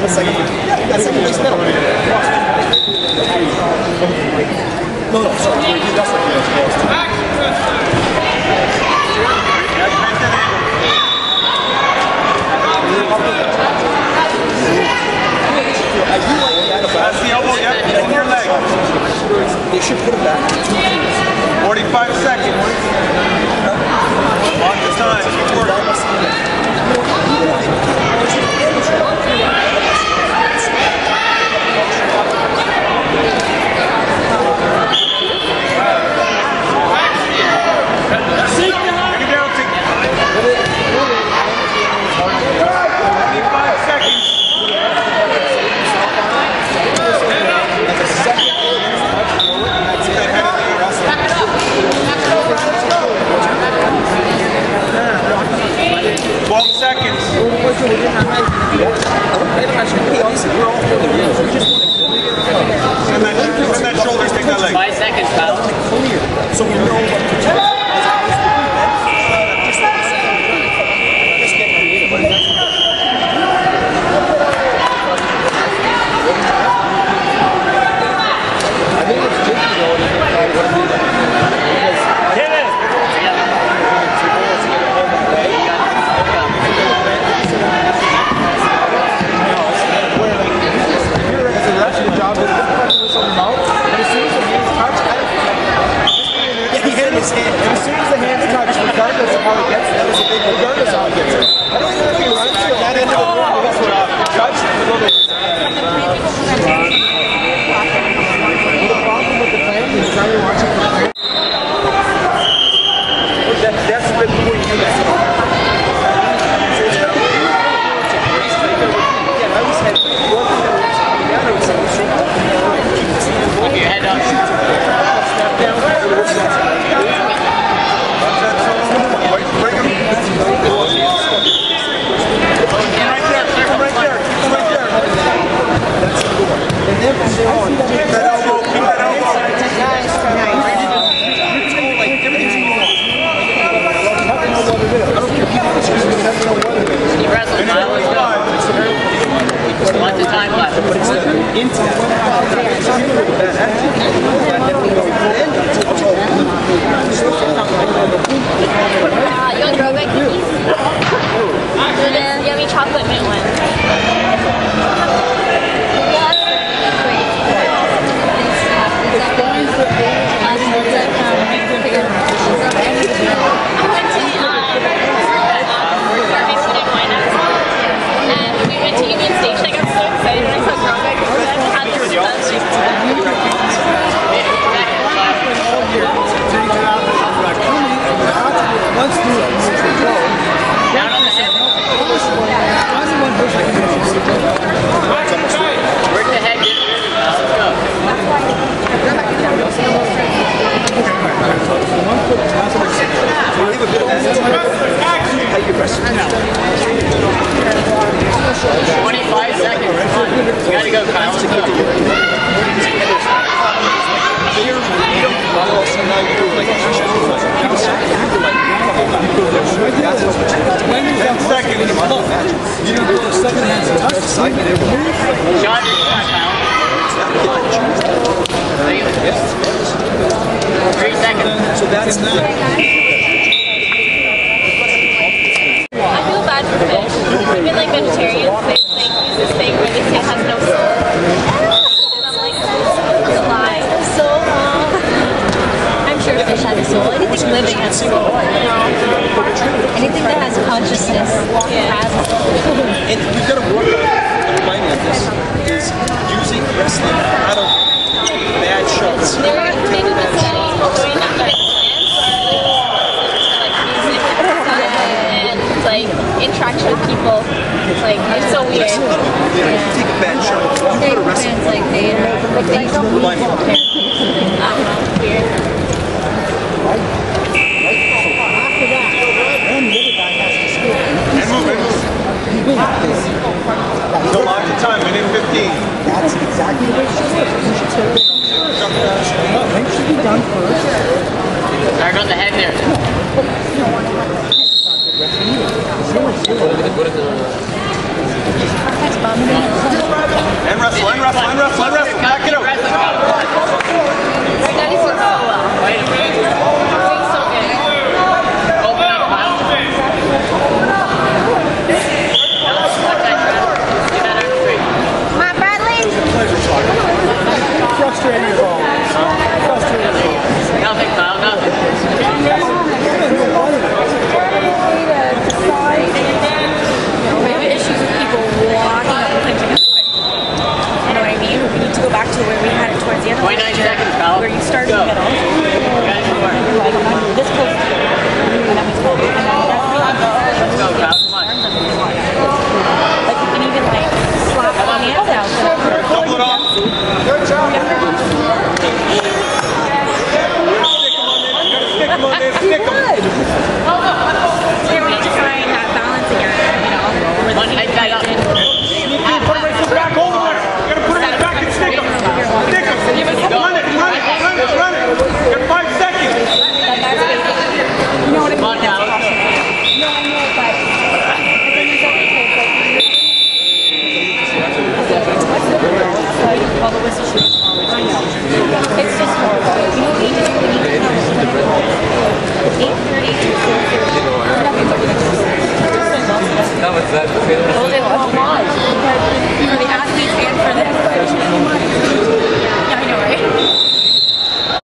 got second. Yeah, you got second place medal. No, sorry. You got second place medal. That's the elbow, yep, in your leg. They should put it back. 45 seconds. On the time. Keep working. Send that shoulder, take that leg. 5 seconds, pal. So we know what to do. As soon as the hands touch, regardless of how he gets there, regardless of how he gets there. I don't know if he runs to that end of the room or what's judge a little bit. The problem with the plan is now you're watching the plan. That's the before you do that. Keep your head up. Lots of time left. Into that. You want throwback cookies? And then yummy chocolate mint one. Anything that has consciousness has a soul. And we've got to work on reminding of this is using wrestling out of bad shots. They do this study doing even dance, like music and like interaction with people. Like it's so weird. You take a bad shot, you put a wrestling. Like they Remind me of it. I don't know, weird. So lots of time, minute 15. That's exactly the way it should work. You should take it should be done first. Start on the head there. That's bumming. frustrating as always. Frustrating as always. Nothing, Kyle, nothing. We have issues with people walking up and things like that. You know what I mean? We need to go back to where we had it towards the end of 29 last year, seconds, Kyle. where you start in Go. the middle. Guys, more. You're like, I'm not doing this close. And then we go. And then the rest of it, Let's go, Kyle. Come on. like you can even like slap the hands out. Double it off. Good job. Stick him on there. Stick him. So we need to find that balance again, you know, where the One head back up. Put him right foot back all the way. You gotta put him back and stick him. Stick him. Run it. You got 5 seconds. that's basic. You know what I mean? Come on, Kyle. No, I know, but the thing is, all the whistle shoes. It's just horrible. You know what we need to do? We need to come 8:30 to 4:30. Nothing but No, it's that. Well, they won't watch because